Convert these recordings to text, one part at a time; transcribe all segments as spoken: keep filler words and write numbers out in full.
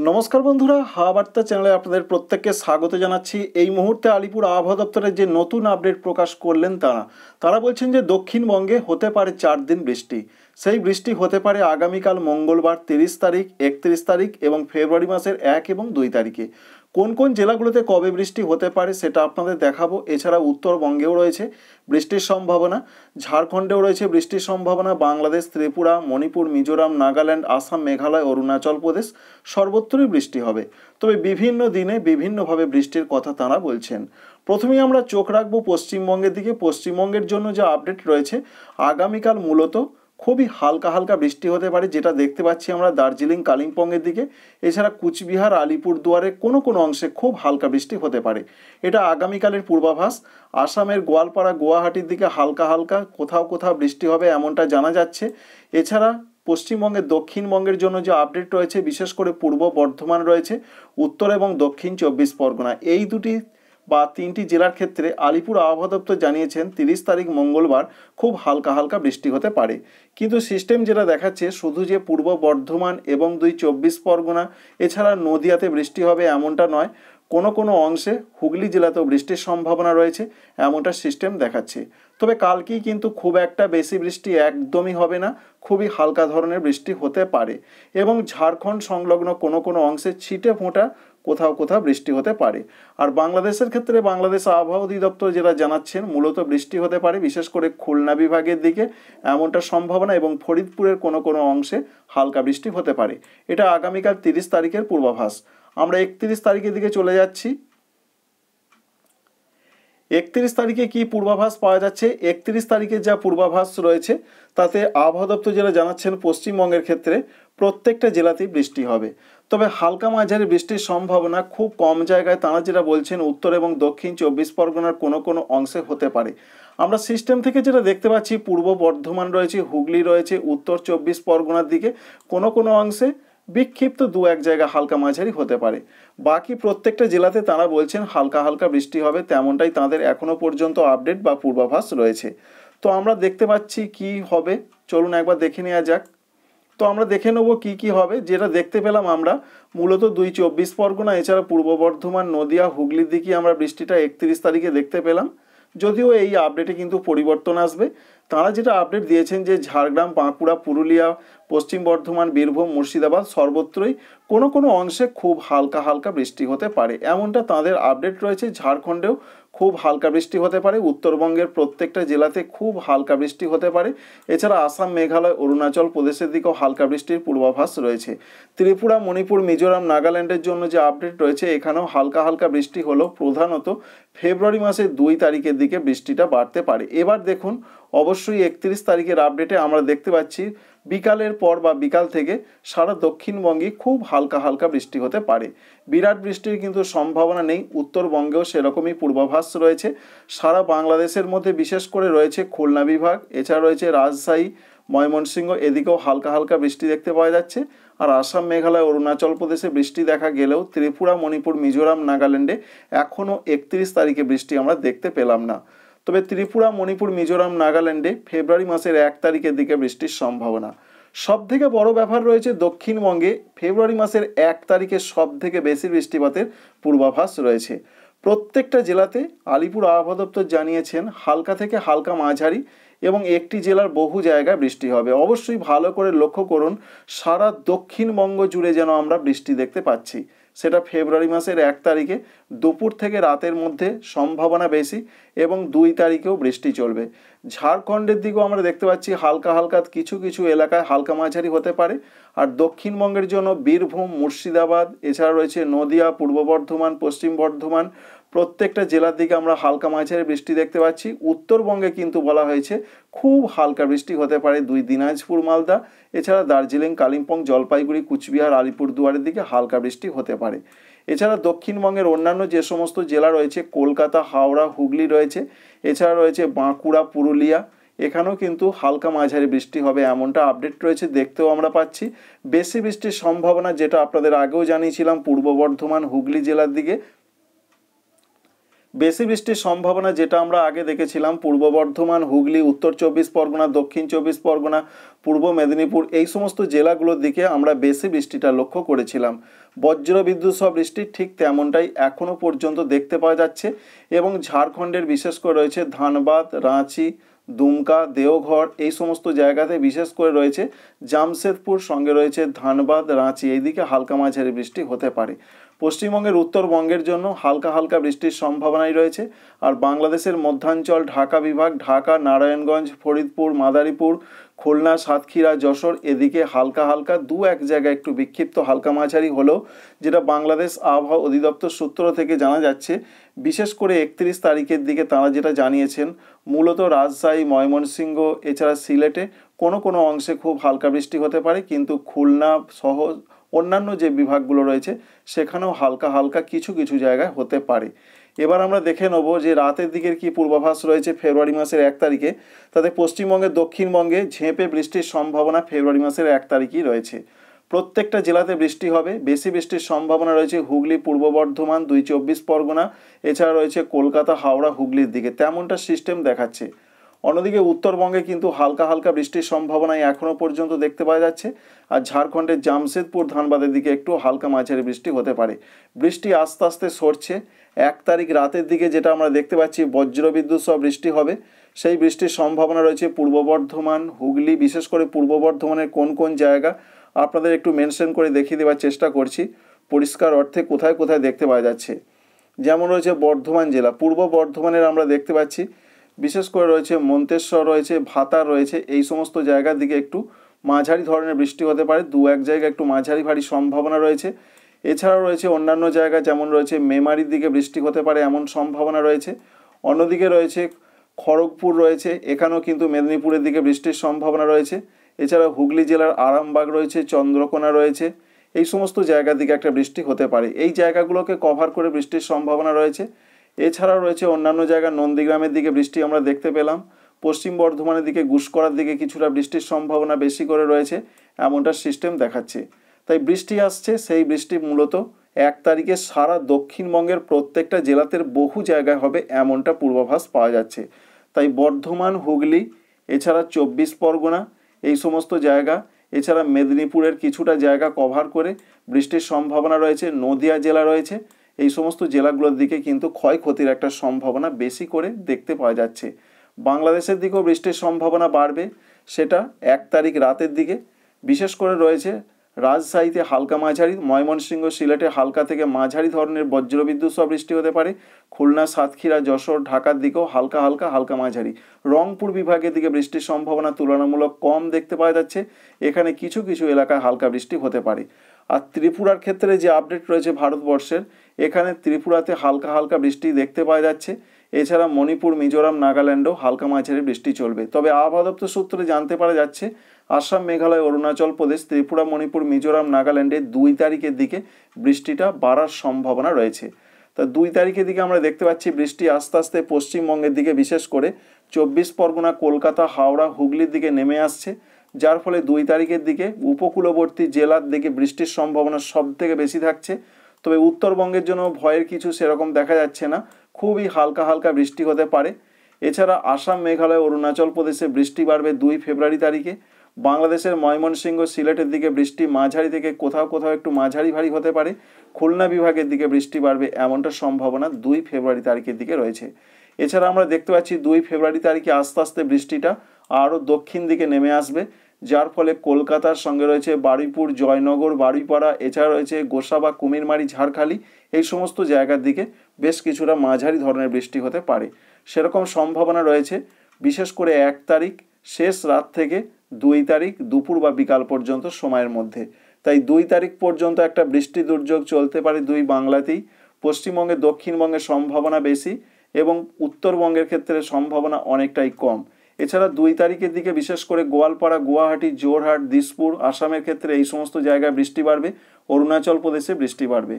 নমস্কার বন্ধুরা, হাওয়া বার্তা চ্যানেলে আপনাদের প্রত্যেককে স্বাগত জানাচ্ছি। এই মুহূর্তে আলিপুর আবহাওয়া দপ্তরের যে নতুন আপডেট প্রকাশ করলেন তারা তারা বলছেন যে দক্ষিণবঙ্গে হতে পারে চার দিন বৃষ্টি। সেই বৃষ্টি হতে পারে আগামীকাল মঙ্গলবার তিরিশ তারিখ, একত্রিশ তারিখ এবং ফেব্রুয়ারি মাসের এক এবং দুই তারিখে। কোন কোন জেলাগুলোতে কবে বৃষ্টি হতে পারে সেটা আপনাদের দেখাবো। এছাড়া উত্তরবঙ্গেও রয়েছে বৃষ্টির সম্ভাবনা, ঝাড়খণ্ডেও রয়েছে বৃষ্টির সম্ভাবনা, বাংলাদেশ, ত্রিপুরা, মণিপুর, মিজোরাম, নাগাল্যান্ড, আসাম, মেঘালয়, অরুণাচল প্রদেশ সর্বত্রই বৃষ্টি হবে। তবে বিভিন্ন দিনে বিভিন্নভাবে বৃষ্টির কথা তাঁরা বলছেন। প্রথমেই আমরা চোখ রাখবো পশ্চিমবঙ্গের দিকে। পশ্চিমবঙ্গের জন্য যে আপডেট রয়েছে, আগামীকাল মূলত খুবই হালকা হালকা বৃষ্টি হতে পারে, যেটা দেখতে পাচ্ছি আমরা দার্জিলিং, কালিম্পংয়ের দিকে। এছাড়া কুচবিহার, আলিপুরদুয়ারের কোনো কোনো অংশে খুব হালকা বৃষ্টি হতে পারে। এটা আগামীকালের পূর্বাভাস। আসামের গোয়ালপাড়া, গুয়াহাটির দিকে হালকা হালকা কোথাও কোথাও বৃষ্টি হবে এমনটা জানা যাচ্ছে। এছাড়া পশ্চিমবঙ্গের দক্ষিণবঙ্গের জন্য যে আপডেট রয়েছে, বিশেষ করে পূর্ব বর্ধমান রয়েছে, উত্তর এবং দক্ষিণ চব্বিশ পরগনা, এই দুটি বা তিনটি জেলার ক্ষেত্রে আলিপুর আবহাওয়া দপ্তর জানিয়েছেন তিরিশ তারিখ মঙ্গলবার খুব হালকা হালকা বৃষ্টি হতে পারে। কিন্তু সিস্টেম যেটা দেখাচ্ছে, শুধু যে পূর্ব বর্ধমান এবং দুই চব্বিশ পরগনা এছাড়া নদিয়াতে বৃষ্টি হবে এমনটা নয়, কোনো কোনো অংশে হুগলি জেলাতেও বৃষ্টির সম্ভাবনা রয়েছে এমনটা সিস্টেম দেখাচ্ছে। তবে কালকেই কিন্তু খুব একটা বেশি বৃষ্টি একদমই হবে না, খুবই হালকা ধরনের বৃষ্টি হতে পারে এবং ঝাড়খণ্ড সংলগ্ন কোনো কোনো অংশে ছিটে ফোঁটা কোথাও কোথাও বৃষ্টি হতে পারে। আর বাংলাদেশের ক্ষেত্রে বাংলাদেশ আবহাওয়া অধিদপ্তর যেটা জানাচ্ছেন, মূলত বৃষ্টি হতে পারে বিশেষ করে খুলনা বিভাগের দিকে এমনটা সম্ভাবনা, এবং ফরিদপুরের কোনো কোনো অংশে হালকা বৃষ্টি হতে পারে। এটা আগামীকাল তিরিশ তারিখের পূর্বাভাস। আমরা একত্রিশ তারিখের দিকে চলে যাচ্ছি। একত্রিশ তারিখে কি পূর্বাভাস পাওয়া যাচ্ছে? একত্রিশ তারিখে যা পূর্বাভাস রয়েছে তাতে আবহাওয়া দপ্তর যারা জানাচ্ছেন পশ্চিমবঙ্গের ক্ষেত্রে প্রত্যেকটা জেলাতেই বৃষ্টি হবে, তবে হালকা মাঝারি বৃষ্টির সম্ভাবনা খুব কম জায়গায় তারা যেটা বলছেন উত্তর এবং দক্ষিণ চব্বিশ পরগনার কোনো কোনো অংশে হতে পারে। আমরা সিস্টেম থেকে যেটা দেখতে পাচ্ছি, পূর্ব বর্ধমান রয়েছে, হুগলি রয়েছে, উত্তর চব্বিশ পরগনার দিকে কোনো কোনো অংশে বিক্ষিপ্ত দু এক জায়গা হালকা মাঝারি হতে পারে। বাকি প্রত্যেকটা জেলাতে তারা বলছেন হালকা হালকা বৃষ্টি হবে, তেমনটাই তাদের এখনো পর্যন্ত আপডেট বা পূর্বাভাস রয়েছে। তো আমরা দেখতে পাচ্ছি কি হবে, চলুন একবার দেখে নেওয়া যাক। তো আমরা দেখে নেব কি কি হবে। যেটা দেখতে পেলাম আমরা, মূলত দুই চব্বিশ পরগনা এছাড়া পূর্ব বর্ধমান, নদিয়া, হুগলির দিকে আমরা বৃষ্টিটা একত্রিশ তারিখে দেখতে পেলাম। যদিও এই আপডেটে কিন্তু পরিবর্তন আসবে। তারা যেটা আপডেট দিয়েছেন যে ঝাড়গ্রাম, বাঁকুড়া, পুরুলিয়া, পশ্চিম বর্ধমান, বীরভূম, মুর্শিদাবাদ সর্বত্রই কোনো কোনো অংশে খুব হালকা হালকা বৃষ্টি হতে পারে এমনটা তাদের আপডেট রয়েছে। ঝাড়খণ্ডেও খুব হালকা বৃষ্টি হতে পারে, উত্তরবঙ্গের প্রত্যেকটা জেলাতে খুব হালকা বৃষ্টি হতে পারে। এছাড়া আসাম, মেঘালয়, অরুণাচল প্রদেশের দিকেও হালকা বৃষ্টির পূর্বাভাস রয়েছে। ত্রিপুরা, মণিপুর, মিজোরাম, নাগাল্যান্ডের জন্য যে আপডেট রয়েছে, এখানেও হালকা হালকা বৃষ্টি হলেও প্রধানত ফেব্রুয়ারি মাসের দুই তারিখের দিকে বৃষ্টিটা বাড়তে পারে। এবার দেখুন, অবশ্যই একত্রিশ তারিখের আপডেটে আমরা দেখতে পাচ্ছি বিকালের পর বা বিকাল থেকে সারা দক্ষিণবঙ্গে খুব হালকা হালকা বৃষ্টি হতে পারে। বিরাট বৃষ্টির কিন্তু সম্ভাবনা নেই। উত্তরবঙ্গেও সেরকমই পূর্বাভাস রয়েছে। সারা বাংলাদেশের মধ্যে বিশেষ করে রয়েছে খুলনা বিভাগ, এছাড়া রয়েছে রাজশাহী, ময়মনসিংহ, এদিকেও হালকা হালকা বৃষ্টি দেখতে পাওয়া যাচ্ছে। আর আসাম, মেঘালয়, অরুণাচল প্রদেশে বৃষ্টি দেখা গেলেও ত্রিপুরা, মণিপুর, মিজোরাম, নাগাল্যান্ডে এখনও একত্রিশ তারিখে বৃষ্টি আমরা দেখতে পেলাম না। তবে ত্রিপুরা, মণিপুর, মিজোরাম, নাগাল্যান্ডে ফেব্রুয়ারি মাসের এক তারিখের দিকে বৃষ্টির সম্ভাবনা। সব থেকে বড় ব্যাপার রয়েছে দক্ষিণবঙ্গে ফেব্রুয়ারি মাসের এক তারিখে সব থেকে বেশি বৃষ্টিপাতের পূর্বাভাস রয়েছে। প্রত্যেকটা জেলাতে আলিপুর আবহাওয়া দপ্তর জানিয়েছেন হালকা থেকে হালকা মাঝারি এবং একটি জেলার বহু জায়গায় বৃষ্টি হবে। অবশ্যই ভালো করে লক্ষ্য করুন, সারা দক্ষিণবঙ্গ জুড়ে যেন আমরা বৃষ্টি দেখতে পাচ্ছি। সেটা ফেব্রুয়ারি মাসের এক তারিখে দুপুর থেকে রাতের মধ্যে সম্ভাবনা বেশি, এবং দুই তারিখেও বৃষ্টি চলবে। ঝাড়খণ্ডের দিকেও আমরা দেখতে পাচ্ছি হালকা হালকা কিছু কিছু এলাকায় হালকা মাঝারি হতে পারে। আর দক্ষিণবঙ্গের জন্য বীরভূম, মুর্শিদাবাদ, এছাড়া রয়েছে নদিয়া, পূর্ব বর্ধমান, পশ্চিম বর্ধমান প্রত্যেকটা জেলার দিকে আমরা হালকা মাঝারি বৃষ্টি দেখতে পাচ্ছি। উত্তরবঙ্গে কিন্তু বলা হয়েছে খুব হালকা বৃষ্টি হতে পারে দুই দিনাজপুর, মালদা, এছাড়া দার্জিলিং, কালিম্পং, জলপাইগুড়ি, কুচবিহার, আলিপুরদুয়ারের দিকে হালকা বৃষ্টি হতে পারে। এছাড়া দক্ষিণবঙ্গের অন্যান্য যে সমস্ত জেলা রয়েছে, কলকাতা, হাওড়া, হুগলি রয়েছে, এছাড়া রয়েছে বাঁকুড়া, পুরুলিয়া, এখানেও কিন্তু হালকা মাঝারি বৃষ্টি হবে এমনটা আপডেট রয়েছে, দেখতেও আমরা পাচ্ছি। বেশি বৃষ্টির সম্ভাবনা, যেটা আপনাদের আগেও জানিয়েছিলাম, পূর্ব বর্ধমান, হুগলি জেলার দিকে বেশি বৃষ্টির সম্ভাবনা যেটা আমরা আগে দেখেছিলাম পূর্ব বর্ধমান, হুগলি, উত্তর চব্বিশ পরগনা, দক্ষিণ চব্বিশ পরগনা, পূর্ব মেদিনীপুর, এই সমস্ত জেলাগুলোর দিকে আমরা বেশি বৃষ্টিটা লক্ষ্য করেছিলাম। বজ্র বিদ্যুৎ সহ বৃষ্টি ঠিক তেমনটাই এখনও পর্যন্ত দেখতে পাওয়া যাচ্ছে এবং ঝাড়খণ্ডের বিশেষ করে রয়েছে ধানবাদ, রাঁচি, দুমকা, দেওঘর, এই সমস্ত জায়গাতে বিশেষ করে রয়েছে জামশেদপুর, সঙ্গে রয়েছে ধানবাদ, রাঁচি, এইদিকে হালকা মাঝারি বৃষ্টি হতে পারে। পশ্চিমবঙ্গের উত্তরবঙ্গের জন্য হালকা হালকা বৃষ্টির সম্ভাবনাই রয়েছে। আর বাংলাদেশের মধ্যাঞ্চল, ঢাকা বিভাগ, ঢাকা, নারায়ণগঞ্জ, ফরিদপুর, মাদারীপুর, খুলনা, সাতক্ষীরা, যশোর, এদিকে হালকা হালকা দু এক জায়গায় একটু বিক্ষিপ্ত হালকা মাঝারি হলেও, যেটা বাংলাদেশ আবহাওয়া অধিদপ্তর সূত্র থেকে জানা যাচ্ছে, বিশেষ করে একত্রিশ তারিখের দিকে তারা যেটা জানিয়েছেন, মূলত রাজশাহী, ময়মনসিংহ, এছাড়া সিলেটে কোনো কোনো অংশে খুব হালকা বৃষ্টি হতে পারে, কিন্তু খুলনা সহ অন্যান্য যে বিভাগগুলো রয়েছে সেখানেও হালকা হালকা কিছু কিছু জায়গায় হতে পারে। এবার আমরা দেখে নেব যে রাতের দিকের কি পূর্বাভাস রয়েছে ফেব্রুয়ারি মাসের এক তারিখে। তাতে পশ্চিমবঙ্গের দক্ষিণবঙ্গে ঝেঁপে বৃষ্টির সম্ভাবনা ফেব্রুয়ারি মাসের এক তারিখই রয়েছে। প্রত্যেকটা জেলাতে বৃষ্টি হবে। বেশি বৃষ্টির সম্ভাবনা রয়েছে হুগলি, পূর্ব বর্ধমান, দুই চব্বিশ পরগনা, এছাড়া রয়েছে কলকাতা, হাওড়া, হুগলির দিকে, তেমনটা সিস্টেম দেখাচ্ছে। অন্যদিকে উত্তরবঙ্গে কিন্তু হালকা হালকা বৃষ্টির সম্ভাবনাই এখনও পর্যন্ত দেখতে পাওয়া যাচ্ছে। আর ঝাড়খণ্ডের জামশেদপুর, ধানবাদের দিকে একটু হালকা মাঝারি বৃষ্টি হতে পারে। বৃষ্টি আস্তে আস্তে সরছে। এক তারিখ রাতের দিকে যেটা আমরা দেখতে পাচ্ছি বজ্রবিদ্যুৎ সহ বৃষ্টি হবে। সেই বৃষ্টির সম্ভাবনা রয়েছে পূর্ব বর্ধমান, হুগলি, বিশেষ করে পূর্ব বর্ধমানের কোন কোন জায়গা আপনাদের একটু মেনশন করে দেখিয়ে দেওয়ার চেষ্টা করছি পরিষ্কার অর্থে কোথায় কোথায় দেখতে পাওয়া যাচ্ছে। যেমন রয়েছে বর্ধমান জেলা, পূর্ব বর্ধমানের আমরা দেখতে পাচ্ছি বিশেষ করে রয়েছে মন্তেশ্বর, রয়েছে ভাতার, রয়েছে এই সমস্ত জায়গার দিকে একটু মাঝারি ধরনের বৃষ্টি হতে পারে। দু এক জায়গায় একটু মাঝারি ভারী সম্ভাবনা রয়েছে। এছাড়াও রয়েছে অন্যান্য জায়গা, যেমন রয়েছে মেমারির দিকে বৃষ্টি হতে পারে এমন সম্ভাবনা রয়েছে। অন্যদিকে রয়েছে খড়গপুর রয়েছে, এখানেও কিন্তু মেদিনীপুরের দিকে বৃষ্টির সম্ভাবনা রয়েছে। এছাড়া হুগলি জেলার আরামবাগ রয়েছে, চন্দ্রকোনা রয়েছে, এই সমস্ত জায়গার দিকে একটা বৃষ্টি হতে পারে। এই জায়গাগুলোকে কভার করে বৃষ্টির সম্ভাবনা রয়েছে। এছাড়াও রয়েছে অন্যান্য জায়গা, নন্দীগ্রামের দিকে বৃষ্টি আমরা দেখতে পেলাম। পশ্চিম বর্ধমানের দিকে, গুসকরার দিকে কিছুটা বৃষ্টির সম্ভাবনা বেশি করে রয়েছে এমনটা সিস্টেম দেখাচ্ছে। তাই বৃষ্টি আসছে, সেই বৃষ্টি মূলত এক তারিখে সারা দক্ষিণবঙ্গের প্রত্যেকটা জেলাতে বহু জায়গায় হবে এমনটা পূর্বাভাস পাওয়া যাচ্ছে। তাই বর্ধমান, হুগলি, এছাড়া চব্বিশ পরগনা, এই সমস্ত জায়গা, এছাড়া মেদিনীপুরের কিছুটা জায়গা কভার করে বৃষ্টির সম্ভাবনা রয়েছে। নদিয়া জেলা রয়েছে, এই সমস্ত জেলাগুলোর দিকে কিন্তু ক্ষয়ক্ষতির একটা সম্ভাবনা বেশি করে দেখতে পাওয়া যাচ্ছে। বাংলাদেশের দিকেও বৃষ্টির সম্ভাবনা বাড়বে, সেটা এক তারিখ রাতের দিকে। বিশেষ করে রয়েছে রাজশাহীতে হালকা মাঝারি, ময়মনসিংহ, সিলেটে হালকা থেকে মাঝারি ধরনের বজ্রবিদ্যুৎ সহ বৃষ্টি হতে পারে। খুলনা, সাতক্ষীরা, যশোর, ঢাকার দিকেও হালকা হালকা হালকা মাঝারি। রংপুর বিভাগের দিকে বৃষ্টির সম্ভাবনা তুলনামূলক কম দেখতে পাওয়া যাচ্ছে, এখানে কিছু কিছু এলাকায় হালকা বৃষ্টি হতে পারে। আর ত্রিপুরার ক্ষেত্রে যে আপডেট রয়েছে ভারতবর্ষের, এখানে ত্রিপুরাতে হালকা হালকা বৃষ্টি দেখতে পাওয়া যাচ্ছে। এছাড়া মণিপুর, মিজোরাম, নাগাল্যান্ডও হালকা মাঝারি বৃষ্টি চলবে। তবে আবহাওয়া দপ্তর সূত্রে জানতে পারা যাচ্ছে আসাম, মেঘালয়, অরুণাচল প্রদেশ, ত্রিপুরা, মণিপুর, মিজোরাম, নাগাল্যান্ডে দুই তারিখের দিকে বৃষ্টিটা বাড়ার সম্ভাবনা রয়েছে। তা দুই তারিখের দিকে আমরা দেখতে পাচ্ছি বৃষ্টি আস্তে আস্তে পশ্চিমবঙ্গের দিকে, বিশেষ করে চব্বিশ পরগনা, কলকাতা, হাওড়া, হুগলির দিকে নেমে আসছে, যার ফলে দুই তারিখের দিকে উপকূলবর্তী জেলার দিকে বৃষ্টির সম্ভাবনা সব থেকে বেশি থাকছে। তবে উত্তরবঙ্গের জন্য ভয়ের কিছু সেরকম দেখা যাচ্ছে না, খুবই হালকা হালকা বৃষ্টি হতে পারে। এছাড়া আসাম, মেঘালয়, অরুণাচল প্রদেশে বৃষ্টি বাড়বে দুই ফেব্রুয়ারি তারিখে। বাংলাদেশের ময়মনসিংহ, সিলেটের দিকে বৃষ্টি মাঝারি থেকে কোথাও কোথাও একটু মাঝারি ভারী হতে পারে। খুলনা বিভাগের দিকে বৃষ্টি বাড়বে এমনটা সম্ভাবনা দুই ফেব্রুয়ারি তারিখের দিকে রয়েছে। এছাড়া আমরা দেখতে পাচ্ছি দুই ফেব্রুয়ারি তারিখে আস্তে আস্তে বৃষ্টিটা আরও দক্ষিণ দিকে নেমে আসবে, যার ফলে কলকাতার সঙ্গে রয়েছে বারুইপুর, জয়নগর, বারুইপাড়া, এছাড়া রয়েছে গোসাবা, কুমিরমারি, ঝাড়খালি, এই সমস্ত জায়গার দিকে বেশ কিছুটা মাঝারি ধরনের বৃষ্টি হতে পারে। সেরকম সম্ভাবনা রয়েছে বিশেষ করে এক তারিখ শেষ রাত থেকে দুই তারিখ দুপুর বা বিকাল পর্যন্ত সময়ের মধ্যে। তাই দুই তারিখ পর্যন্ত একটা বৃষ্টি দুর্যোগ চলতে পারে দুই বাংলাতেই। পশ্চিমবঙ্গে, দক্ষিণবঙ্গের সম্ভাবনা বেশি এবং উত্তরবঙ্গের ক্ষেত্রে সম্ভাবনা অনেকটাই কম। এছাড়া দুই তারিখের দিকে বিশেষ করে গোয়ালপাড়া, গুয়াহাটি, জোরহাট, দিসপুর, আসামের ক্ষেত্রে এই সমস্ত জায়গায় বৃষ্টি বাড়বে। অরুণাচল প্রদেশে বৃষ্টি বাড়বে।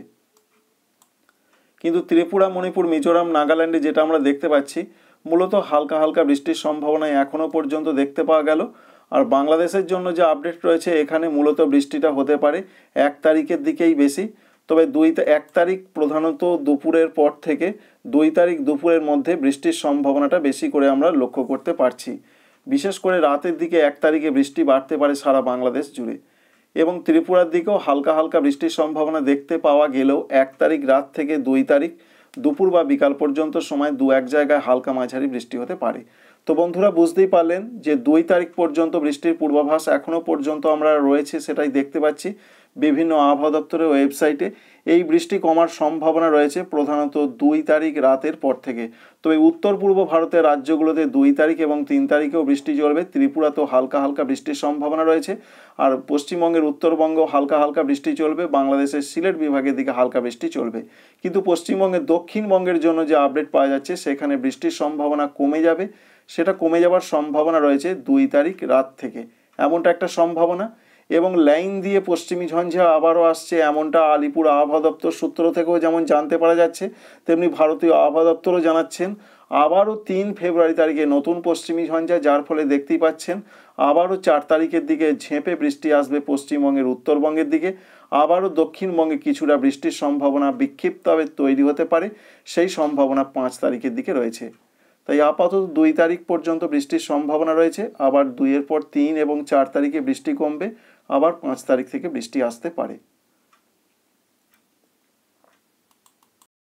কিন্তু ত্রিপুরা, মণিপুর, মিজোরাম, নাগাল্যান্ডে যেটা আমরা দেখতে পাচ্ছি মূলত হালকা হালকা বৃষ্টির সম্ভাবনা এখনও পর্যন্ত দেখতে পাওয়া গেল। আর বাংলাদেশের জন্য যে আপডেট রয়েছে এখানে মূলত বৃষ্টিটা হতে পারে এক তারিখের দিকেই বেশি। তবে দুই এক তারিখ প্রধানত দুপুরের পর থেকে দুই তারিখ দুপুরের মধ্যে বৃষ্টির সম্ভাবনাটা বেশি করে আমরা লক্ষ্য করতে পারছি। বিশেষ করে রাতের দিকে এক তারিখে বৃষ্টি বাড়তে পারে সারা বাংলাদেশ জুড়ে, এবং ত্রিপুরার দিকেও হালকা হালকা বৃষ্টির সম্ভাবনা দেখতে পাওয়া গেলেও এক তারিখ রাত থেকে দুই তারিখ দুপুর বা বিকাল পর্যন্ত সময় দু এক জায়গায় হালকা মাঝারি বৃষ্টি হতে পারে। তো বন্ধুরা বুঝতেই পারলেন যে দুই তারিখ পর্যন্ত বৃষ্টির পূর্বাভাস এখনও পর্যন্ত আমরা রয়েছে, সেটাই দেখতে পাচ্ছি বিভিন্ন আবহাওয়া দপ্তরের ওয়েবসাইটে। এই বৃষ্টি কমার সম্ভাবনা রয়েছে প্রধানত দুই তারিখ রাতের পর থেকে। তবে উত্তর পূর্ব ভারতের রাজ্যগুলোতে দুই তারিখ এবং তিন তারিখেও বৃষ্টি চলবে। ত্রিপুরাতেও হালকা হালকা বৃষ্টির সম্ভাবনা রয়েছে, আর পশ্চিমবঙ্গের উত্তরবঙ্গেও হালকা হালকা বৃষ্টি চলবে। বাংলাদেশের সিলেট বিভাগের দিকে হালকা বৃষ্টি চলবে, কিন্তু পশ্চিমবঙ্গের দক্ষিণবঙ্গের জন্য যে আপডেট পাওয়া যাচ্ছে সেখানে বৃষ্টির সম্ভাবনা কমে যাবে। সেটা কমে যাওয়ার সম্ভাবনা রয়েছে দুই তারিখ রাত থেকে, এমনটা একটা সম্ভাবনা। এবং লাইন দিয়ে পশ্চিমী ঝঞ্ঝা আবারও আসছে, এমনটা আলিপুর আবহাওয়া দপ্তর সূত্র থেকেও যেমন জানতে পারা যাচ্ছে, তেমনি ভারতীয় আবহাওয়া দপ্তরও জানাচ্ছেন আবারও তিন ফেব্রুয়ারি তারিখে নতুন পশ্চিমী ঝঞ্ঝা, যার ফলে দেখতেই পাচ্ছেন আবারও চার তারিখের দিকে ঝেঁপে বৃষ্টি আসবে পশ্চিমবঙ্গের উত্তরবঙ্গের দিকে। আবারও দক্ষিণবঙ্গে কিছুটা বৃষ্টির সম্ভাবনা বিক্ষিপ্তভাবে তৈরি হতে পারে, সেই সম্ভাবনা পাঁচ তারিখের দিকে রয়েছে। তাই আপাতত দুই তারিখ পর্যন্ত বৃষ্টির সম্ভাবনা রয়েছে, আবার দুইয়ের পর তিন এবং চার তারিখে বৃষ্টি কমবে, আবার পাঁচ তারিখ থেকে বৃষ্টি আসতে পারে।